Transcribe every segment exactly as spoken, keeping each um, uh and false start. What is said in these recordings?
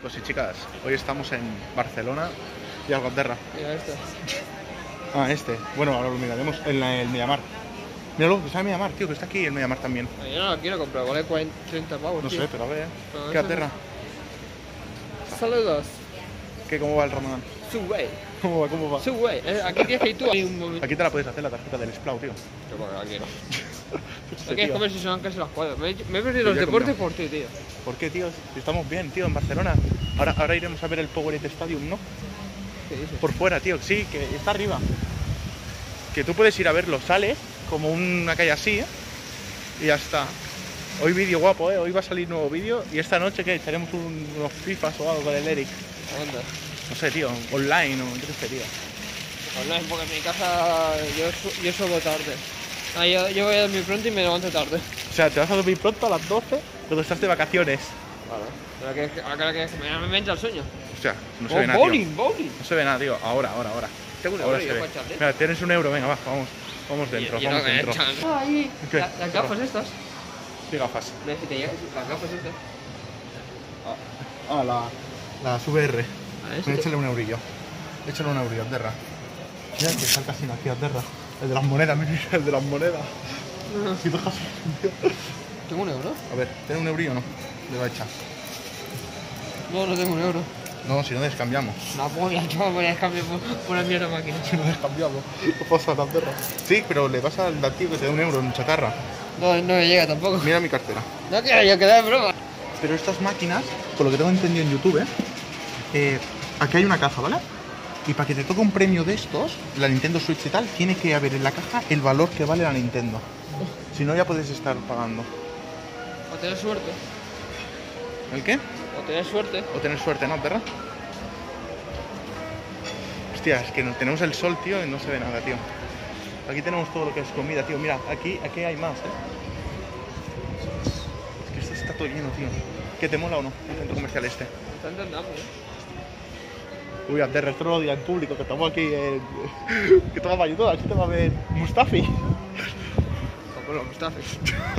Chicos y chicas, hoy estamos en Barcelona y Algaterra. Mira esto. Ah, este. Bueno, ahora lo miraremos en la- el Mediamar. Míralo, que está el Mediamar, tío, que está aquí el Mediamar también. Yo no lo quiero comprar, vale cuarenta, treinta pavos. No tío. sé, pero a ver. Pero ¿Qué eso Aterra? Saludos. ¿Qué, ¿Cómo va el Ramadán? Subway. ¿Cómo va? ¿Cómo va? Subway. Eh, Aquí tienes que ir tú. Hay un momento. Aquí te la puedes hacer la tarjeta del Splau, tío. Yo porque la quiero. Este Aquí es tío. comer si son casi las cuatro. Me, he- me he perdido los ya he deportes comido. por ti, tío. ¿Por qué, tío? Si estamos bien, tío, en Barcelona. Ahora, ahora iremos a ver el Powerade Stadium, ¿no? ¿Qué dices? Por fuera, tío. Sí, que está arriba. Que tú puedes ir a verlo. Sales como una calle así, ¿eh? Y ya está. Hoy vídeo guapo, ¿eh? Hoy va a salir nuevo vídeo. Y esta noche, ¿qué? Echaremos un- unos fifas o algo con el Eric. Anda. No sé, tío. Online o qué sería. Online, porque en mi casa yo, su- yo subo tarde. Ah, yo, yo voy a dormir pronto y me levanto tarde. O sea, te vas a dormir pronto a las doce cuando estás de vacaciones. Vale. Pero que, ahora que, que me, me entra el sueño. O sea, no se Oh, ve nada, tío. bowling, bowling. No se ve nada, tío. Ahora, ahora, ahora. Tengo un Ahora euro se yo ve. para echarle. Mira, tienes un euro. Venga, va, vamos. Vamos dentro, Y- y vamos no me dentro. echan. Ah, ahí. ¿Qué? La- Las gafas estas. ¿Qué gafas? No, si te llegas, las gafas estas. Ah, la... Las V R. Ah, eso Ven, te- échale un eurillo. Échale un eurillo, Aterra. Mira que salta sin aquí, Aterra. El de las monedas, mira, el de las monedas. Si tú dejas- ¿Tengo un euro? A ver, ¿tiene un eurillo o no? Le va a echar. No, no tengo un euro. No, si no descambiamos. La polla, chaval, voy a cambiar por, por la mierda máquina. Si no descambiamos. No pasa nada, Aterra. Sí, pero le vas al tío que te da un euro en chatarra. No, no me llega tampoco. Mira mi cartera. No quiero yo quedar de broma. Pero estas máquinas, por lo que tengo entendido en YouTube, ¿eh? Eh, aquí hay una caja, ¿vale? Y para que te toque un premio de estos, la Nintendo Switch y tal, tiene que haber en la caja el valor que vale la Nintendo. Si no, ya puedes estar pagando. O tener suerte. ¿El qué? O tener suerte. O tener suerte, ¿no, perra? Hostia, es que no- tenemos el sol, tío, y no se ve nada, tío. Aquí tenemos todo lo que es comida, tío. Mira, aquí, aquí hay más, ¿eh? Es que esto está todo lleno, tío. ¿Qué te mola o no? El centro comercial este. Está entendiendo, ¿eh? Uy, Aterra, esto no lo diga en público, que estamos aquí en... que estamos para YouTube, aquí te va a ver Mustafi. O con los Mustafis.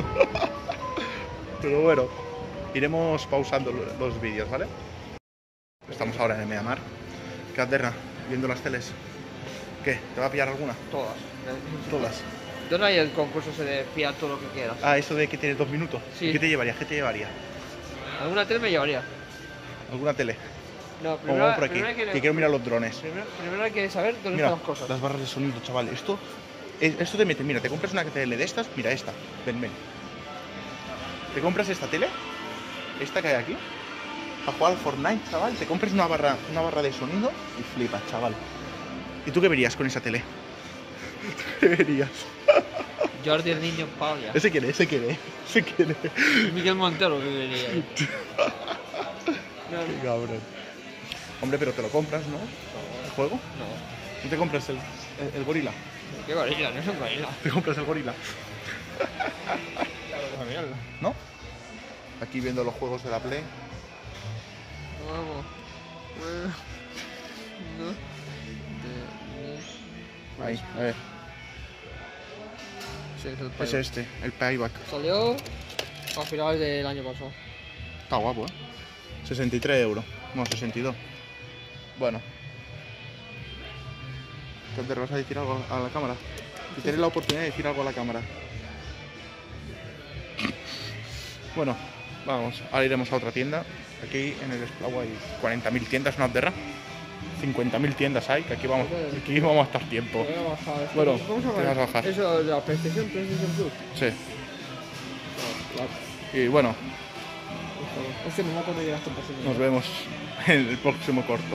Pero bueno, iremos pausando lo- los vídeos, ¿vale? Estamos ahora en el Mediamar. ¿Qué, Aterra? Viendo las teles. ¿Qué? ¿Te va a pillar alguna? Todas. Todas. ¿Dónde hay el concurso ese de pillar todo lo que quieras? Ah, eso de que tienes dos minutos. Sí. ¿Qué te llevaría? ¿Qué te llevaría? ¿Alguna tele me llevaría? ¿Alguna tele? No, Como primero, vamos por aquí, primero hay que que, quiero mirar los drones. Primero, primero hay que saber dónde Mira, están las cosas. las barras de sonido, chaval. Esto, es- esto te mete, mira, te compras una tele de estas, mira esta, ven, ven. Te compras esta tele, esta que hay aquí, a jugar al Fortnite, chaval. Te compras una barra, una barra de sonido y flipas, chaval. ¿Y tú qué verías con esa tele? ¿Qué verías? Jordi el niño Pavia. Ese quiere, ese quiere, ese quiere. Miguel Montero que vería. No, Qué cabrón. Hombre, pero te lo compras, ¿no? ¿El juego? no. ¿No te compras el, el, el gorila? Qué gorila, no es un gorila. ¿Te compras el gorila? ¿No? Aquí viendo los juegos de la Play. Vamos. Bueno. No. Ahí, a ver. Sí, es el Es payback. este, el payback. Salió a finales del año pasado. Está guapo, ¿eh? sesenta y tres euros. No, sesenta y dos. Bueno. ¿Te vas a decir algo a la cámara? Si tienes la oportunidad de decir algo a la cámara. Bueno, vamos. Ahora iremos a otra tienda. Aquí en el Esplau hay cuarenta mil tiendas, ¿no, Aterra? cincuenta mil tiendas hay, que aquí vamos, aquí vamos a estar tiempo. Voy a bajar. Bueno, vamos a te vas a bajar. Eso de la PlayStation, PlayStation Plus. Sí. Claro. Y bueno, Es que no me acuerdo de las comparaciones. nos vemos en el próximo corto.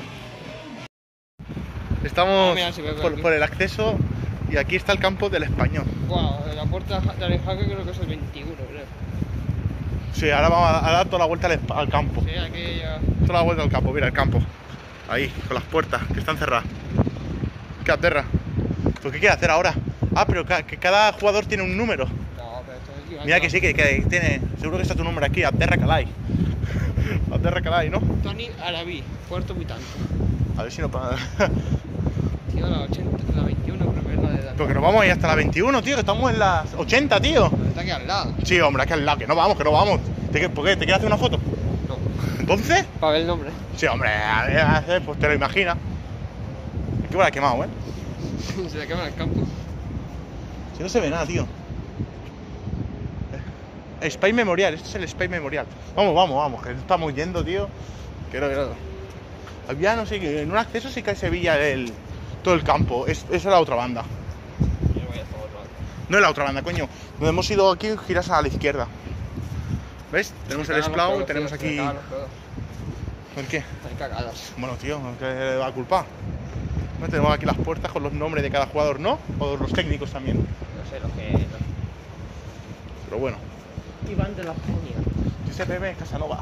Estamos Ah, mira, se ve por por, aquí. por el acceso y aquí está el campo del Español. Wow, la puerta de Alejaque creo que es el veintiuno, creo. Sí, ahora vamos a dar toda la vuelta al, al campo. Sí, aquí ya. Toda la vuelta al campo, mira el campo. Ahí, con las puertas, que están cerradas. ¿Qué, Aterra? ¿Pero qué quiere hacer ahora? Ah, pero ca- que cada jugador tiene un número. No, pero esto es Mira que sí, que, que tiene... Seguro que está tu número aquí, Aterra Calai. Aterra Calai, ¿no? Tony Arabí, cuarto mitad. A ver si no paga. Tío, la ochenta, la veintiuno, creo que es la de edad. Pero que nos vamos ahí hasta la veintiuno, tío, que estamos en las ochenta, tío. Está aquí al lado. Sí, hombre, aquí al lado, que no vamos, que no vamos. ¿Te, ¿Por qué? ¿Te quieres hacer una foto? No. ¿Entonces? Para ver el nombre. Sí, hombre, a ver, a ver, pues te lo imaginas. Es que huele a quemado, ¿eh? Se le quema el campo. Si no se ve nada, tío. Space Memorial, este es el Space Memorial. Vamos, vamos, vamos, que estamos yendo, tío. Quiero, quiero. Había, no sé, que en un acceso sí que se veía el, todo el campo. Es, es la otra banda. Yo voy a esta otra. No es la otra banda, coño. Donde hemos ido aquí, giras a la izquierda. ¿Ves? Tenemos el Splau, tenemos aquí... ¿Por qué? Hay cagadas. Bueno, tío, ¿qué le va a culpar? ¿No? Tenemos aquí las puertas con los nombres de cada jugador, ¿no? O los técnicos también. No sé lo que... Pero bueno. Iván de la Peña. Giuseppe B, Casanova.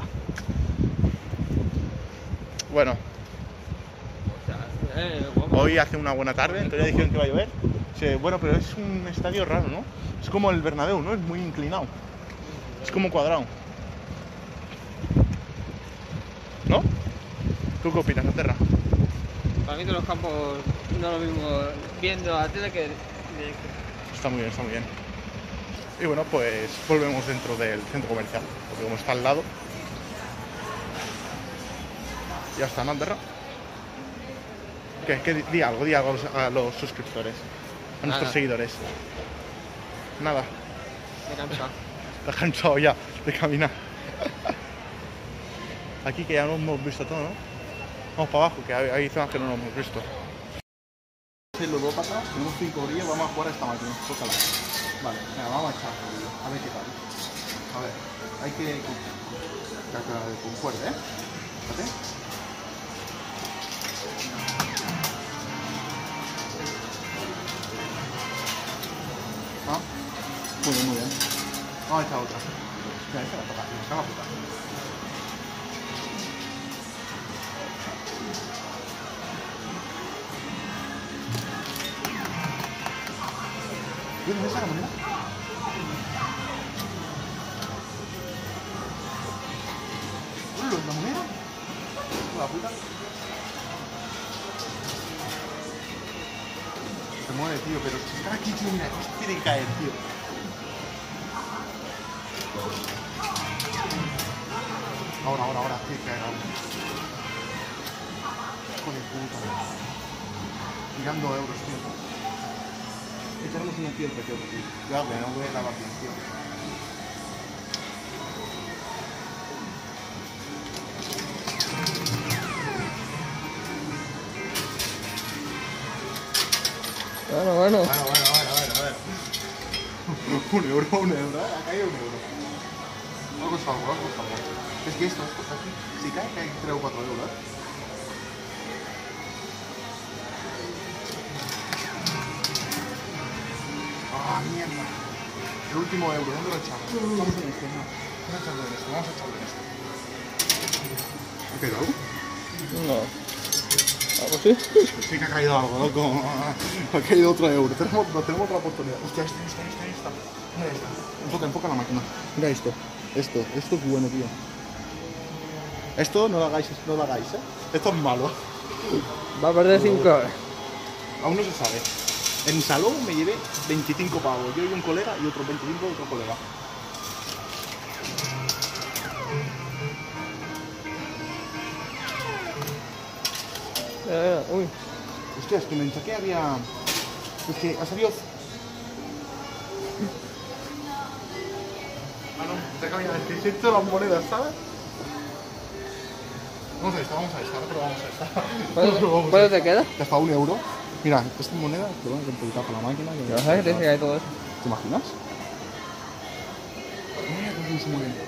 Bueno, O sea, eh, guapo. hoy hace una buena tarde, en teoría dijeron que va a llover. Sí, bueno, pero es un estadio raro, ¿no? Es como el Bernabéu, ¿no? Es muy inclinado. Es como cuadrado. ¿No? ¿Tú qué opinas, Terra? Para mí todos los campos no es lo mismo viendo a la tele que directo. Está muy bien, está muy bien. Y bueno, pues volvemos dentro del centro comercial, porque como está al lado. Ya está, ¿no, Terra? ¿Qué? ¿Qué? Di algo, di algo a los, a los suscriptores, a nuestros Nada. seguidores. Nada. Me cansa. Estás cansado ya de caminar. Aquí que ya no hemos visto todo, ¿no? Vamos para abajo, que hay, hay zonas que no lo hemos visto. Los dos patas, tenemos cinco orillas, vamos a jugar a esta máquina. Tócala. Vale, venga, vamos a echar. A ver qué tal. A ver, hay que... que, que concuerde, ¿eh? Fíjate. Ah, muy bien, muy bien. Vamos a echar otra. Mira, esta la toca, esta la puta. ¿Tienes esa la moneda? ¿La moneda? La puta. Se mueve, tío, pero si está aquí, tío, mira, esto tiene que caer, tío. Ahora, ahora, ahora, tiene que caer ahora. Hijo de puta. Tirando euros, tío. Echaremos un tío el precioso, tío. Cuidado, que no voy a lavar bien, tío. Bueno, bueno. Bueno, bueno, bueno, bueno, a ver. Un euro, un euro, ¿eh? Ha caído un euro. Algo es algo, algo es algo. Es que esto, esto, aquí, si cae, cae tres o cuatro euros, ¿eh? ¡Ah, mierda! El último euro, ¿dónde lo echamos? Vamos en este, no. Vamos a echarlo en este, vamos a echarlo en este. ¿Ha caído algo? No. ¿Algo sí? Sí que ha caído algo, loco. Ha caído otro euro. Tenemos, tenemos otra oportunidad. Hostia, esta, esta, esta, esta. Mira esta. Enfoca, enfoca la máquina. Mira esto. Esto, esto es bueno, tío. Esto no lo hagáis, no lo hagáis, ¿eh? Esto es malo. Va a perder cinco horas. Aún no se sabe. En salón me llevé veinticinco pavos. Yo y un colega y otros veinticinco de otro colega. Mira, mira, uy. Hostia, es que me que había... Es que ha salido... Ah, no, pensé que había deshecho las monedas, ¿sabes? Vamos a esta, vamos a esta, pero vamos a esta. ¿Cuánto, ¿cuánto te queda? Ya está un euro. Mira, esta moneda, te van a completar con la máquina. Que No sabes que tienes que caer todo eso. ¿Te imaginas? Mira cómo se mueve.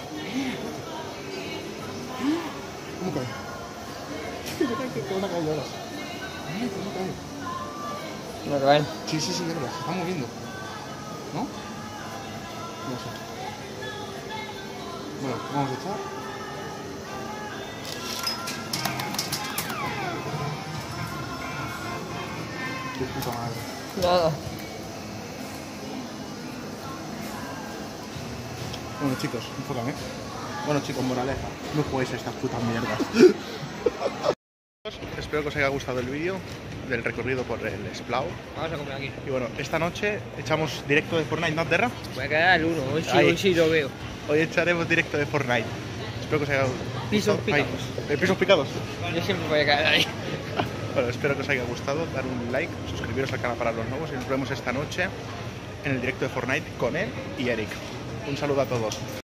¿Cómo cae? Yo creo que van a caer ahora. Mira cómo cae. No caen. Sí, sí, sí, ya verás, se está moviendo. ¿No? No sé. Bueno, vamos a echar. Qué puta madre. Nada. Bueno, chicos, enfócame. Bueno, chicos, moraleja. No juguéis a estas putas mierdas. Espero que os haya gustado el vídeo del recorrido por el Splau. Vamos a comer aquí. Y bueno, esta noche echamos directo de Fortnite, ¿no, Terra? Voy a quedar el uno. Hoy sí, Ahí. hoy sí lo veo. Hoy echaremos directo de Fortnite. Espero que os haya gustado. Pisos gustado. Ay, picados. ¿eh, pisos picados? Yo siempre voy a caer ahí. Bueno, espero que os haya gustado, dar un like, suscribiros al canal para los nuevos y nos vemos esta noche en el directo de Fortnite con él y Eric. Un saludo a todos.